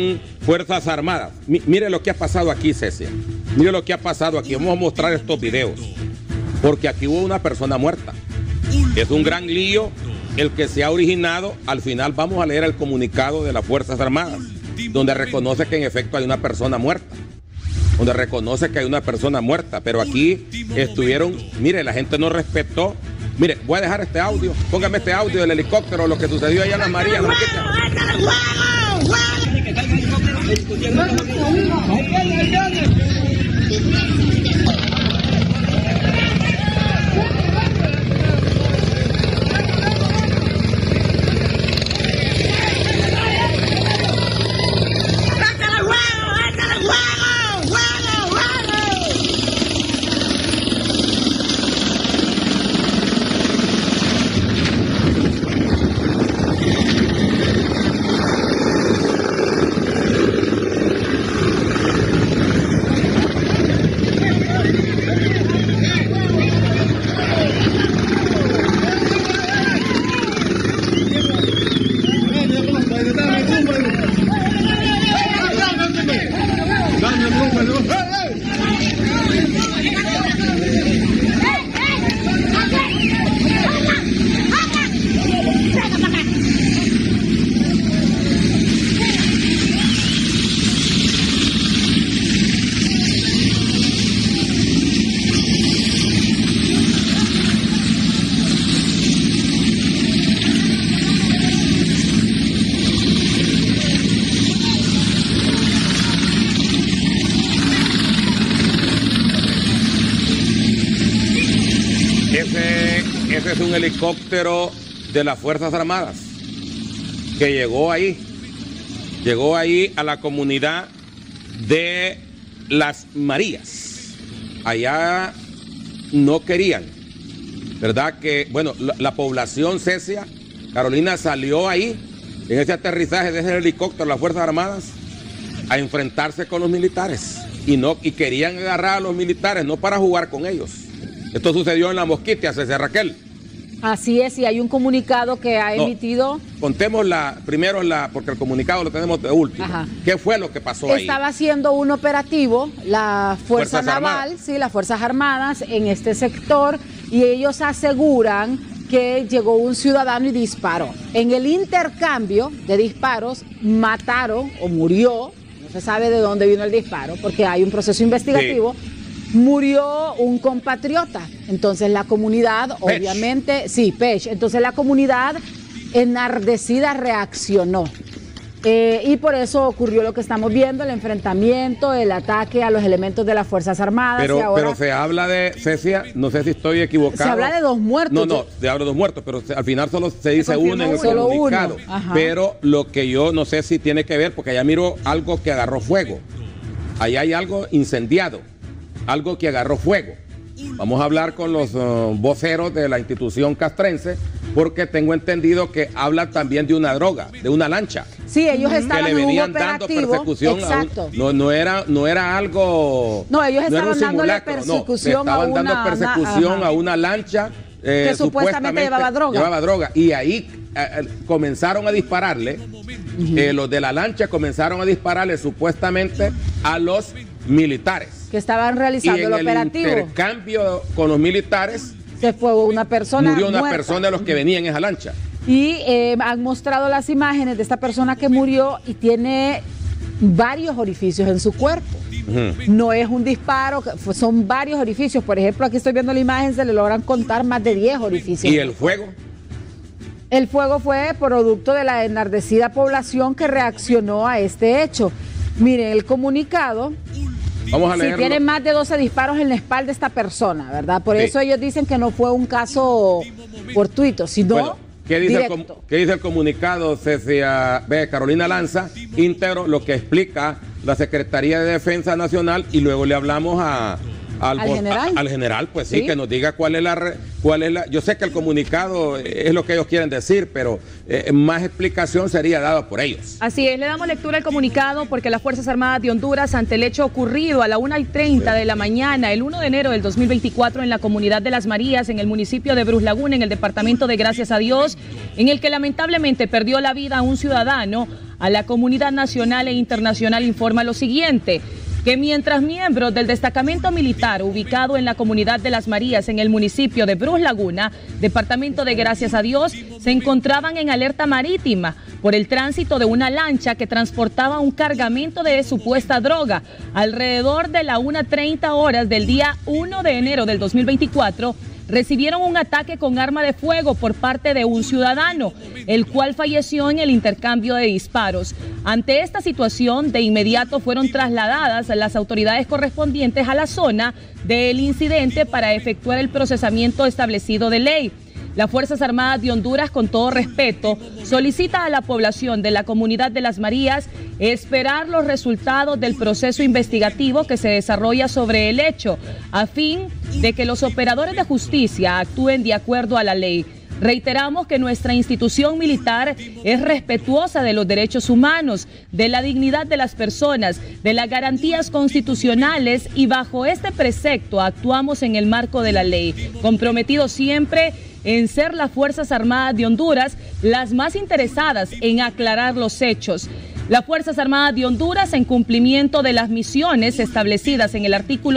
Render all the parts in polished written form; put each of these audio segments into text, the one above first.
Fuerzas Armadas. Mire lo que ha pasado aquí, Cecia. Mire lo que ha pasado aquí. Vamos a mostrar estos videos. Porque aquí hubo una persona muerta. Es un gran lío el que se ha originado. Al final vamos a leer el comunicado de las Fuerzas Armadas, donde reconoce que en efecto hay una persona muerta. Donde reconoce que hay una persona muerta. Pero aquí estuvieron, mire, la gente no respetó. Mire, voy a dejar este audio. Póngame este audio del helicóptero, lo que sucedió allá en Las Marías. Ese es un helicóptero de las Fuerzas Armadas que llegó ahí a la comunidad de Las Marías. Allá no querían, ¿verdad? Que, bueno, la población, Cecia, Carolina, salió ahí en ese aterrizaje de ese helicóptero de las Fuerzas Armadas a enfrentarse con los militares y querían agarrar a los militares, no para jugar con ellos. Esto sucedió en La Mosquitia, Cecia Raquel. Así es, y hay un comunicado que ha emitido. Contemos primero porque el comunicado lo tenemos de último. Ajá. ¿Qué fue lo que pasó ahí? Estaba haciendo un operativo la Fuerza Naval, sí, las Fuerzas Armadas en este sector, y ellos aseguran que llegó un ciudadano y disparó. En el intercambio de disparos mataron o murió, no se sabe de dónde vino el disparo, porque hay un proceso investigativo. Sí. Murió un compatriota. Entonces la comunidad, Pech. Obviamente, sí, Pech. Entonces la comunidad enardecida reaccionó. Y por eso ocurrió lo que estamos viendo, el enfrentamiento, el ataque a los elementos de las Fuerzas Armadas. Pero se habla de, Cecia, no sé si estoy equivocado. Se habla de 2 muertos. No, se habla de 2 muertos, pero al final solo se dice uno en el comunicado. Pero lo que yo no sé si tiene que ver, porque allá miro algo que agarró fuego. Allá hay algo incendiado. Algo que agarró fuego. Vamos a hablar con los voceros de la institución castrense, porque tengo entendido que habla también de una droga, de una lancha. Sí, ellos estaban que le venían dando persecución. Exacto. No era algo. No, ellos estaban dándole persecución a una lancha que supuestamente llevaba droga. Y ahí comenzaron a dispararle. Los de la lancha comenzaron a dispararle supuestamente a los militares que estaban realizando el operativo. En el intercambio con los militares se fue una persona murió una muerta. Persona de los que venían en esa lancha. Y han mostrado las imágenes de esta persona que murió y tiene varios orificios en su cuerpo. No es un disparo, son varios orificios. Por ejemplo, aquí estoy viendo la imagen, se le logran contar más de 10 orificios. ¿Y el fuego? El fuego fue producto de la enardecida población que reaccionó a este hecho. Miren el comunicado. Vamos a leerlo. Sí, tiene más de 12 disparos en la espalda de esta persona, ¿verdad? Por eso ellos dicen que no fue un caso fortuito, sino bueno, ¿qué dice el comunicado, Cecia? Carolina Lanza, íntegro lo que explica la Secretaría de Defensa Nacional, y luego le hablamos a al general. Al general, pues sí, que nos diga cuál es la... Yo sé que el comunicado es lo que ellos quieren decir, pero más explicación sería dada por ellos. Así es, le damos lectura al comunicado porque las Fuerzas Armadas de Honduras, ante el hecho ocurrido a la 1:30 de la mañana, el 1 de enero del 2024, en la comunidad de Las Marías, en el municipio de Brus Laguna, en el departamento de Gracias a Dios, en el que lamentablemente perdió la vida un ciudadano, a la comunidad nacional e internacional informa lo siguiente: que mientras miembros del destacamento militar ubicado en la comunidad de Las Marías, en el municipio de Brus Laguna, departamento de Gracias a Dios, se encontraban en alerta marítima por el tránsito de una lancha que transportaba un cargamento de supuesta droga. Alrededor de la 1:30 horas del día 1 de enero del 2024, recibieron un ataque con arma de fuego por parte de un ciudadano, el cual falleció en el intercambio de disparos. Ante esta situación, de inmediato fueron trasladadas las autoridades correspondientes a la zona del incidente para efectuar el procesamiento establecido de ley. Las Fuerzas Armadas de Honduras, con todo respeto, solicita a la población de la comunidad de Las Marías esperar los resultados del proceso investigativo que se desarrolla sobre el hecho, a fin de que los operadores de justicia actúen de acuerdo a la ley. Reiteramos que nuestra institución militar es respetuosa de los derechos humanos, de la dignidad de las personas, de las garantías constitucionales, y bajo este precepto actuamos en el marco de la ley, comprometidos siempre en ser las Fuerzas Armadas de Honduras las más interesadas en aclarar los hechos. Las Fuerzas Armadas de Honduras, en cumplimiento de las misiones establecidas en el artículo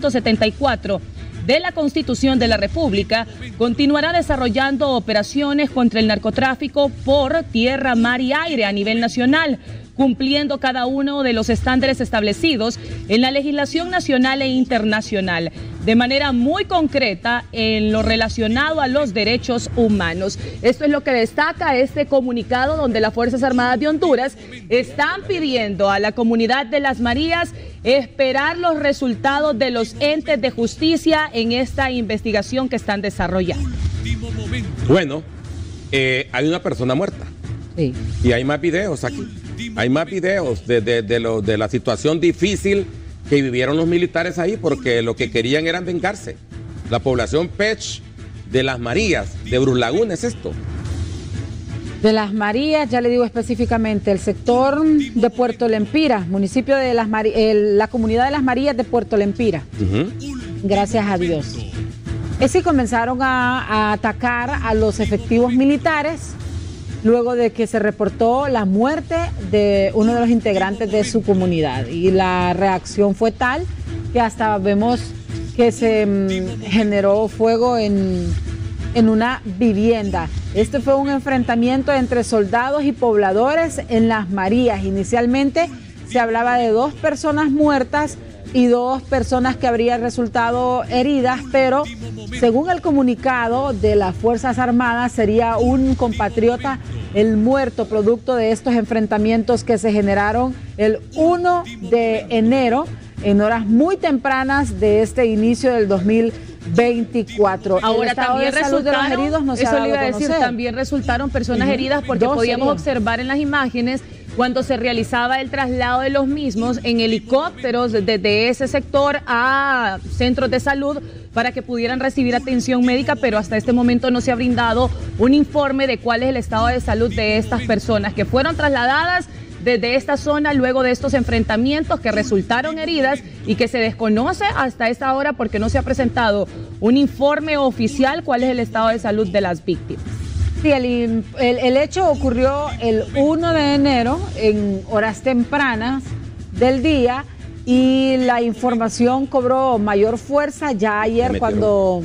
274 de la Constitución de la República, continuará desarrollando operaciones contra el narcotráfico por tierra, mar y aire a nivel nacional, cumpliendo cada uno de los estándares establecidos en la legislación nacional e internacional, de manera muy concreta en lo relacionado a los derechos humanos. Esto es lo que destaca este comunicado, donde las Fuerzas Armadas de Honduras están pidiendo a la comunidad de Las Marías esperar los resultados de los entes de justicia en esta investigación que están desarrollando. Bueno, hay una persona muerta. Sí. Y hay más videos aquí. Hay más videos de la situación difícil que vivieron los militares ahí, porque lo que querían era vengarse. La población Pech de Las Marías, de Brus Laguna, es esto. De Las Marías, ya le digo específicamente, el sector de Puerto Lempira, municipio de la comunidad de Las Marías de Puerto Lempira. Gracias a Dios. Sí comenzaron a atacar a los efectivos militares luego de que se reportó la muerte de uno de los integrantes de su comunidad, y la reacción fue tal que hasta vemos que se generó fuego en una vivienda. Este fue un enfrentamiento entre soldados y pobladores en Las Marías. Inicialmente se hablaba de 2 personas muertas y 2 personas que habrían resultado heridas, pero según el comunicado de las Fuerzas Armadas, sería un compatriota el muerto producto de estos enfrentamientos que se generaron el 1 de enero en horas muy tempranas de este inicio del 2024. Ahora también resultaron, heridos no se eso le iba a decir, también resultaron personas heridas, porque podíamos observar en las imágenes cuando se realizaba el traslado de los mismos en helicópteros desde ese sector a centros de salud para que pudieran recibir atención médica, pero hasta este momento no se ha brindado un informe de cuál es el estado de salud de estas personas que fueron trasladadas desde esta zona luego de estos enfrentamientos, que resultaron heridas y que se desconoce hasta esta hora porque no se ha presentado un informe oficial cuál es el estado de salud de las víctimas. Sí, el hecho ocurrió el 1 de enero en horas tempranas del día, y la información cobró mayor fuerza ya ayer cuando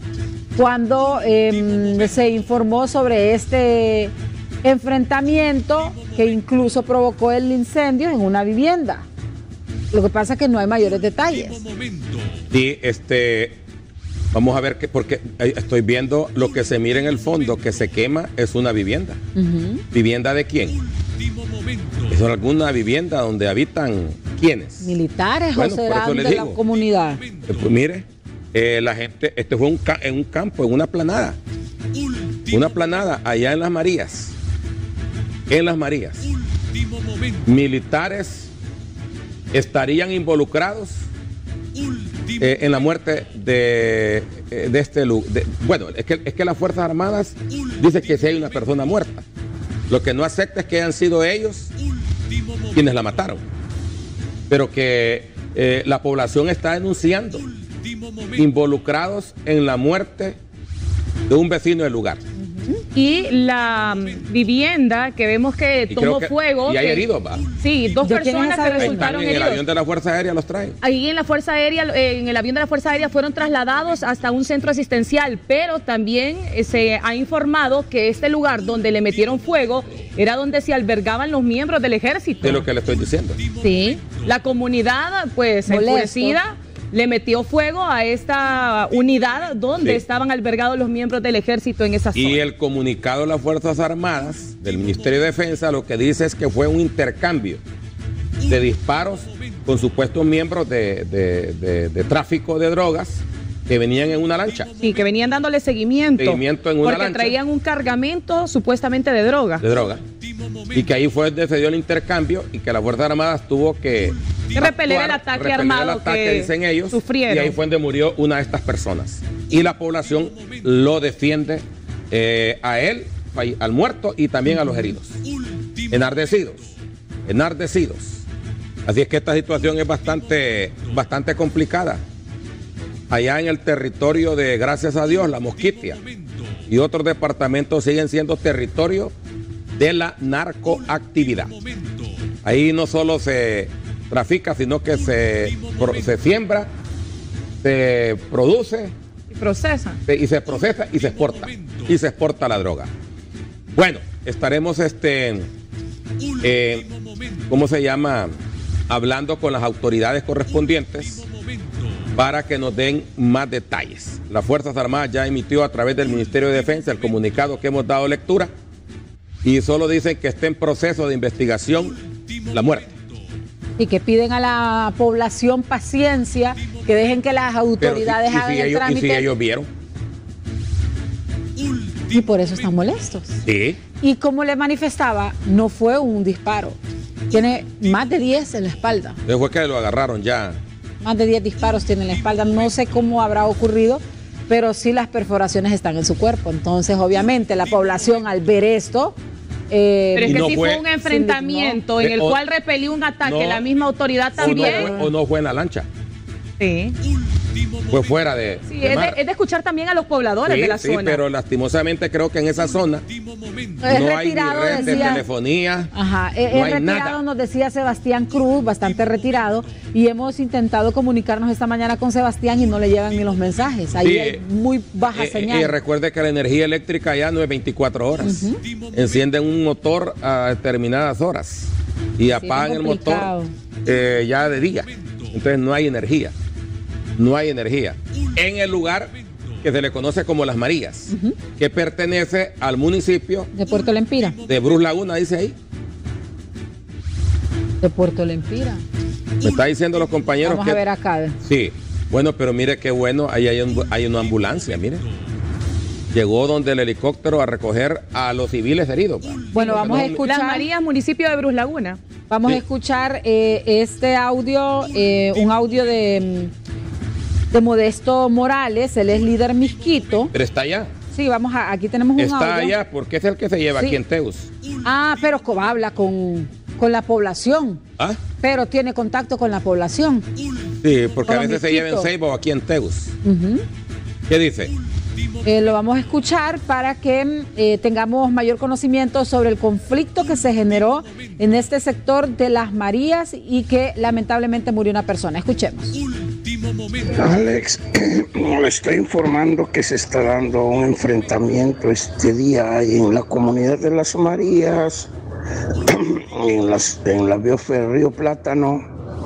se informó sobre este enfrentamiento que incluso provocó el incendio en una vivienda. Lo que pasa es que no hay mayores detalles. Sí, vamos a ver, porque estoy viendo lo que se mira en el fondo, que se quema, es una vivienda. ¿Vivienda de quién? ¿Es alguna vivienda donde habitan quiénes? Militares, o serán de la comunidad. Pues mire, la gente, fue en un campo, en una planada. Una planada allá en Las Marías. En Las Marías. Militares estarían involucrados en la muerte de este lugar. Bueno, es que las Fuerzas Armadas dicen que sí hay una persona muerta. Lo que no acepta es que hayan sido ellos quienes la mataron. Pero que la población está denunciando involucrados en la muerte de un vecino del lugar. Y la vivienda que vemos que tomó fuego. Y hay heridos, ¿va? Sí, 2 personas que resultaron heridos. En el avión de la Fuerza Aérea los traen. Ahí en la Fuerza Aérea, en el avión de la Fuerza Aérea fueron trasladados hasta un centro asistencial, pero también se ha informado que este lugar donde le metieron fuego era donde se albergaban los miembros del ejército. De lo que le estoy diciendo. Sí, la comunidad, pues, enfurecida, le metió fuego a esta unidad donde estaban albergados los miembros del ejército en esa zona. Y el comunicado de las Fuerzas Armadas del Ministerio de Defensa lo que dice es que fue un intercambio de disparos con supuestos miembros de tráfico de drogas que venían en una lancha. Sí, que venían dándole seguimiento en una porque lancha. Traían un cargamento supuestamente de droga. De droga. Y que ahí fue donde se dio el intercambio y que las Fuerzas Armadas tuvo que repeler el ataque armado que dicen ellos, sufrieron. Y ahí fue donde murió una de estas personas. Y la población lo defiende a él, al muerto y también a los heridos. Enardecidos. Así es que esta situación es bastante complicada. Allá en el territorio de, gracias a Dios, La Mosquitia y otros departamentos siguen siendo territorio de la narcoactividad. Ahí no solo se trafica, sino que se siembra, se produce y procesa. Y se procesa y se exporta. Y se exporta la droga. Bueno, estaremos ¿cómo se llama? Hablando con las autoridades correspondientes para que nos den más detalles. Las Fuerzas Armadas ya emitió a través del Ministerio de Defensa el comunicado que hemos dado lectura y solo dicen que está en proceso de investigación la muerte. Y que piden a la población paciencia, que dejen que las autoridades hagan el trámite. ¿Y si ellos vieron? Y por eso están molestos. Sí. Y como le manifestaba, no fue un disparo. Tiene más de 10 en la espalda. Después que lo agarraron ya. Más de 10 disparos tiene en la espalda. No sé cómo habrá ocurrido, pero sí las perforaciones están en su cuerpo. Entonces, obviamente, la población al ver esto... pero es que sí fue un enfrentamiento en el cual repelió un ataque. La misma autoridad también. O no fue en la lancha. Sí. Fue fuera de... Sí, es de escuchar también a los pobladores de la zona. Sí, pero lastimosamente creo que en esa zona no hay ni red de telefonía. Ajá, no hay retirado, nada. Nos decía Sebastián Cruz, bastante retirado, y hemos intentado comunicarnos esta mañana con Sebastián y no le llegan ni los mensajes. Ahí hay muy baja señal. Y recuerde que la energía eléctrica ya no es 24 horas. Encienden un motor a determinadas horas y apagan el motor ya de día. Entonces no hay energía. No hay energía. En el lugar que se le conoce como Las Marías, que pertenece al municipio de Puerto Lempira. De Brus Laguna, dice ahí. De Puerto Lempira. Me está diciendo los compañeros. Vamos a ver acá. Sí. Bueno, pero mire qué bueno, ahí hay una ambulancia, mire. Llegó donde el helicóptero a recoger a los civiles heridos. Bueno, vamos a escuchar. Las Marías, municipio de Brus Laguna. Vamos a escuchar este audio, un audio de Modesto Morales, él es líder Misquito. Pero está allá. Sí, aquí tenemos un audio. Está allá porque es el que se lleva aquí en Teus. Ah, pero habla con la población. ¿Ah? Pero tiene contacto con la población. Sí, porque a veces se lleva en Ceiba o aquí en Teus. ¿Qué dice? Lo vamos a escuchar para que tengamos mayor conocimiento sobre el conflicto que se generó en este sector de Las Marías y que lamentablemente murió una persona. Escuchemos. Alex, le estoy informando que se está dando un enfrentamiento este día en la comunidad de Las Marías, en la biosfera Río Plátano,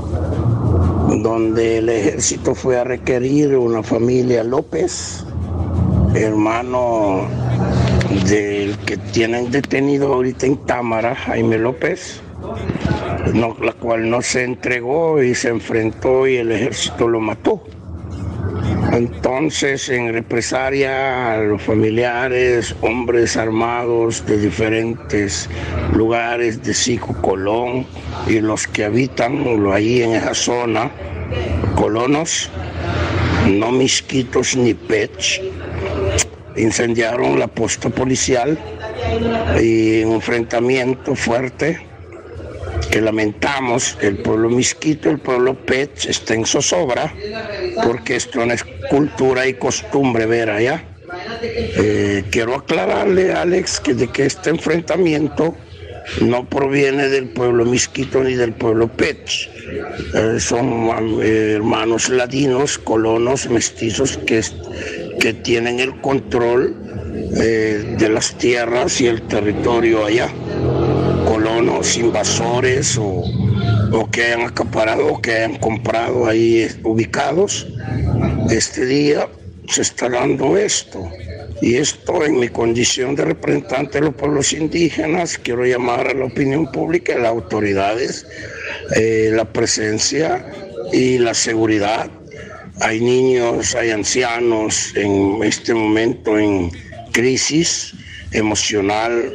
donde el ejército fue a requerir una familia López, hermano del que tienen detenido ahorita en Támara, Jaime López, la cual no se entregó y se enfrentó y el ejército lo mató. Entonces, en represalia, los familiares, hombres armados de diferentes lugares de Sico, Colón y los que habitan ahí en esa zona, colonos, no mosquitos ni pech. Incendiaron la posta policial y un enfrentamiento fuerte que lamentamos. El pueblo Misquito, el pueblo Pech está en zozobra porque esto no es cultura y costumbre ver allá. Quiero aclararle, Alex, que este enfrentamiento no proviene del pueblo Misquito ni del pueblo Pech. Son hermanos ladinos, colonos, mestizos que tienen el control de las tierras y el territorio allá. Colonos, invasores o que hayan acaparado o que hayan comprado ahí ubicados. Este día se está dando esto. Y esto, en mi condición de representante de los pueblos indígenas, quiero llamar a la opinión pública, a las autoridades, la presencia y la seguridad. Hay niños, hay ancianos en este momento en crisis emocional,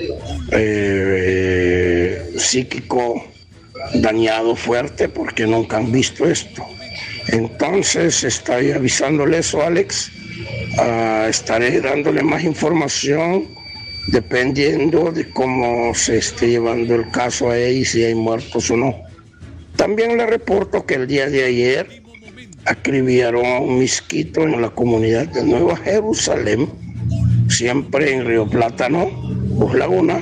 psíquico, dañado fuerte porque nunca han visto esto. Entonces, estoy avisándole eso, Alex. Estaré dándole más información dependiendo de cómo se esté llevando el caso ahí, si hay muertos o no. También le reporto que el día de ayer acribillaron a un misquito en la comunidad de Nueva Jerusalén, siempre en Río Plátano, Bus Laguna.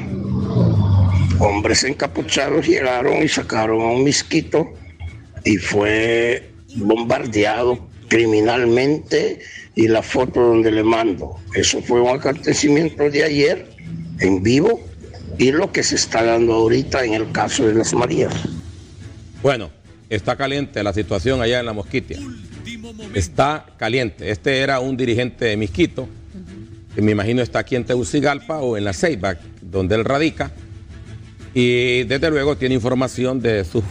Hombres encapuchados llegaron y sacaron a un misquito y fue bombardeado criminalmente, y la foto donde le mando. Eso fue un acontecimiento de ayer en vivo y lo que se está dando ahorita en el caso de las Marías. Bueno, está caliente la situación allá en la Mosquitia. Está caliente. Este era un dirigente de Misquito, que me imagino está aquí en Tegucigalpa o en La Ceiba, donde él radica, y desde luego tiene información de sus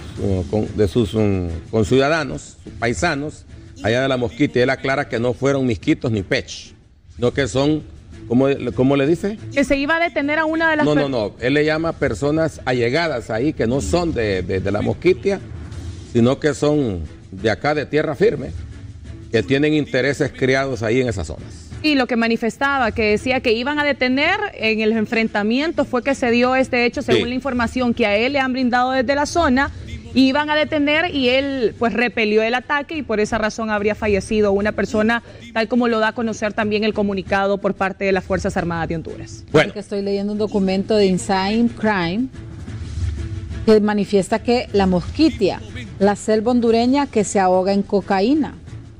conciudadanos, sus paisanos, allá de la Mosquitia. Él aclara que no fueron misquitos ni pech, sino que son, ¿cómo le dice? Que se iba a detener a una de las... No, él le llama personas allegadas ahí, que no son de la Mosquitia, sino que son de acá de tierra firme, que tienen intereses criados ahí en esas zonas. Y lo que manifestaba, que decía que iban a detener en el enfrentamiento, fue que se dio este hecho, según la información que a él le han brindado desde la zona. Iban a detener y él pues repelió el ataque y por esa razón habría fallecido una persona, tal como lo da a conocer también el comunicado por parte de las Fuerzas Armadas de Honduras. Bueno, estoy leyendo un documento de Inside Crime que manifiesta que la Mosquitia, la selva hondureña que se ahoga en cocaína,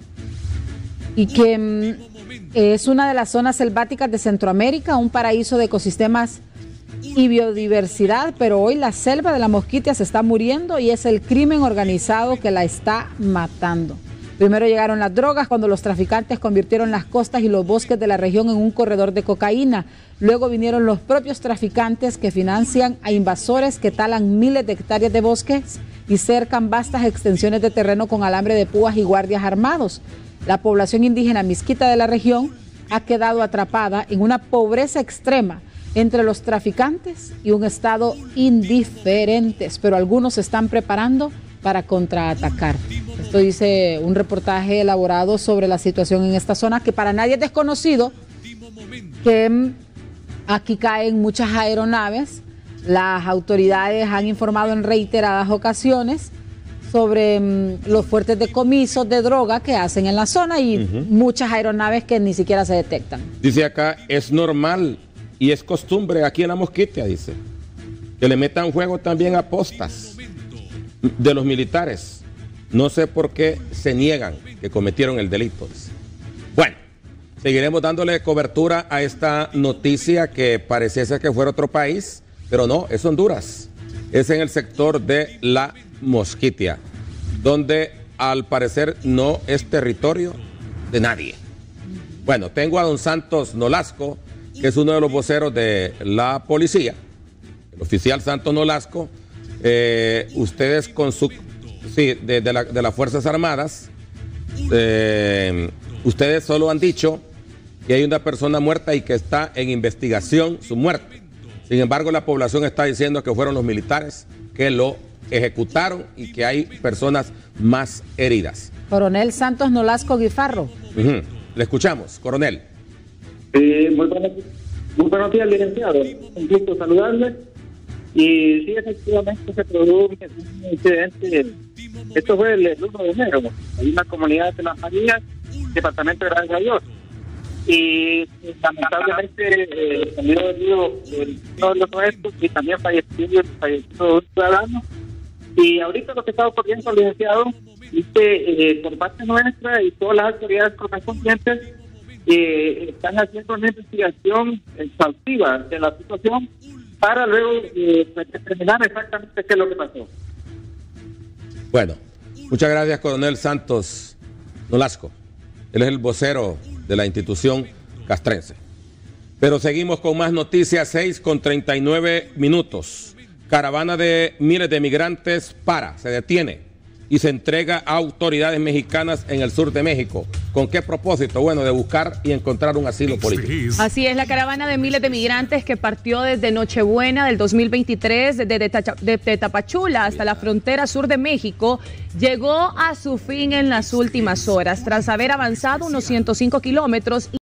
y que es una de las zonas selváticas de Centroamérica, un paraíso de ecosistemas y biodiversidad, pero hoy la selva de la Mosquitia se está muriendo y es el crimen organizado que la está matando. Primero llegaron las drogas cuando los traficantes convirtieron las costas y los bosques de la región en un corredor de cocaína. Luego vinieron los propios traficantes que financian a invasores que talan miles de hectáreas de bosques y cercan vastas extensiones de terreno con alambre de púas y guardias armados. La población indígena misquita de la región ha quedado atrapada en una pobreza extrema entre los traficantes y un Estado indiferentes, pero algunos se están preparando para contraatacar. Esto dice un reportaje elaborado sobre la situación en esta zona, que para nadie es desconocido que aquí caen muchas aeronaves. Las autoridades han informado en reiteradas ocasiones sobre los fuertes decomisos de droga que hacen en la zona y muchas aeronaves que ni siquiera se detectan. Dice acá, es normal y es costumbre aquí en la Mosquitia, dice, que le metan fuego también a postas de los militares. No sé por qué se niegan que cometieron el delito, dice. Bueno, seguiremos dándole cobertura a esta noticia que pareciese que fuera otro país, pero no, es Honduras. Es en el sector de la Mosquitia, donde al parecer no es territorio de nadie. Bueno, tengo a don Santos Nolasco, que es uno de los voceros de la policía, el oficial Santos Nolasco. Ustedes con su... Sí, de las Fuerzas Armadas, ustedes solo han dicho que hay una persona muerta y que está en investigación su muerte. Sin embargo, la población está diciendo que fueron los militares que lo ejecutaron y que hay personas más heridas. Coronel Santos Nolasco Guifarro. Le escuchamos, coronel. Muy buenos días, licenciado. Un gusto saludarle. Y sí, efectivamente se produjo un incidente. Esto fue el 1 de enero. Hay una comunidad de Las Marías, departamento de Gracias a Dios. Y lamentablemente salió herido uno de los nuestros y también falleció un ciudadano. Y ahorita lo que está ocurriendo, licenciado, es que por parte nuestra y todas las autoridades correspondientes están haciendo una investigación exhaustiva de la situación para luego determinar exactamente qué es lo que pasó. Bueno, muchas gracias, coronel Santos Nolasco. Él es el vocero de la institución castrense. Pero seguimos con más noticias, 6:39. Caravana de miles de migrantes se detiene y se entrega a autoridades mexicanas en el sur de México. ¿Con qué propósito? Bueno, de buscar y encontrar un asilo político. Así es, la caravana de miles de migrantes que partió desde Nochebuena del 2023, de Tapachula hasta la frontera sur de México, llegó a su fin en las últimas horas, tras haber avanzado unos 105 kilómetros.